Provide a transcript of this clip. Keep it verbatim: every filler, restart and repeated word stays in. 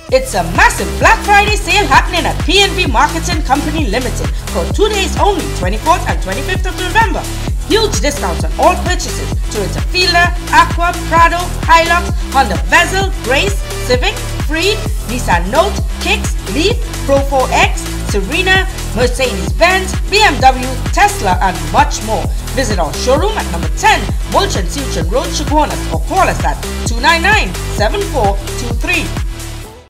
It's a massive Black Friday sale happening at P and V Marketing Company Limited for two days only, twenty-fourth and twenty-fifth of November. Huge discounts on all purchases: Toyota Fielder, AQUA, PRADO, HILUX, Honda VEZEL, Grace, Civic, Freed, Nissan Note, Kicks, Leaf, Pro four X, SERENA, Mercedes Benz, B M W, Tesla, and much more. Visit our showroom at number ten, Mulchan, Seuchan Road, Chaguanas, or call us at two nine nine, seven four two three.